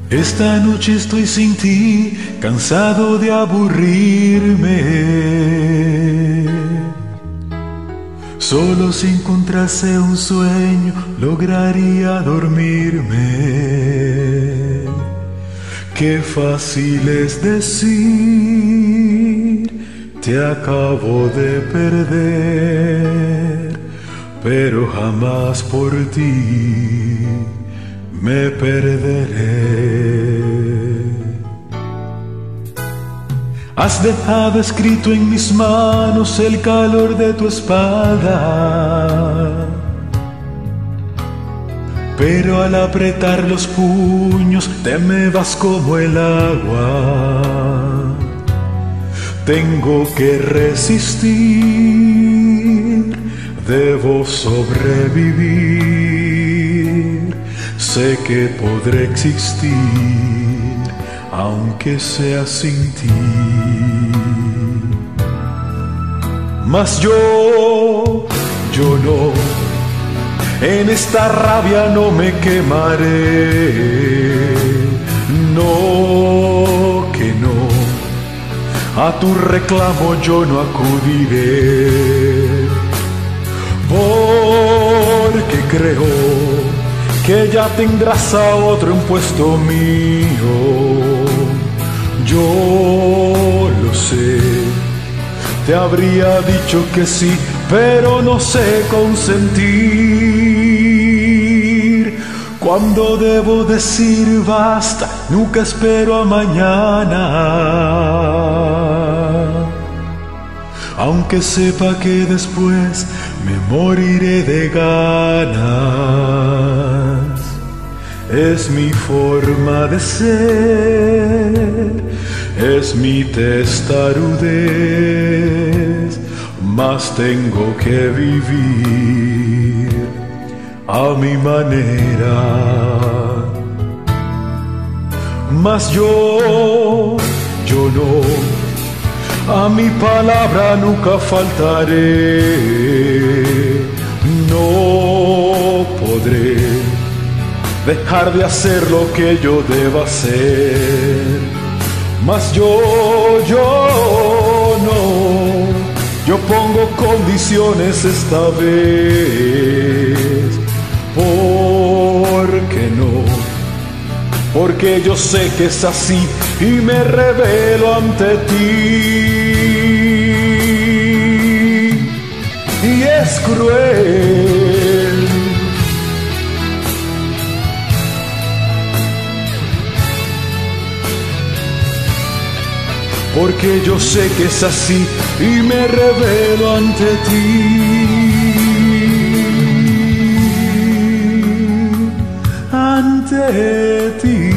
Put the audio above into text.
Esta noche estoy sin ti, cansado de aburrirme. Solo si encontrase un sueño lograría dormirme. Qué fácil es decir, te acabo de perder, pero jamás por ti me perderé. Has dejado escrito en mis manos el calor de tu espada, pero al apretar los puños te me vas como el agua. Tengo que resistir, debo sobrevivir. Sé que podré existir, aunque sea sin ti. Mas yo no, en esta rabia no me quemaré. No, que no, a tu reclamo yo no acudiré. Porque creo que ya tendrás a otro en puesto mío. Yo lo sé, te habría dicho que sí, pero no sé consentir. Cuando debo decir basta, nunca espero a mañana, aunque sepa que después me moriré de ganas. Es mi forma de ser, es mi testarudez, mas tengo que vivir a mi manera. Mas yo no, a mi palabra nunca faltaré. No podré dejar de hacer lo que yo deba hacer. Mas yo no, yo pongo condiciones esta vez. ¿Por qué no? Porque yo sé que es así y me revelo ante ti. Y es cruel, porque yo sé que es así y me revelo ante ti, ante ti.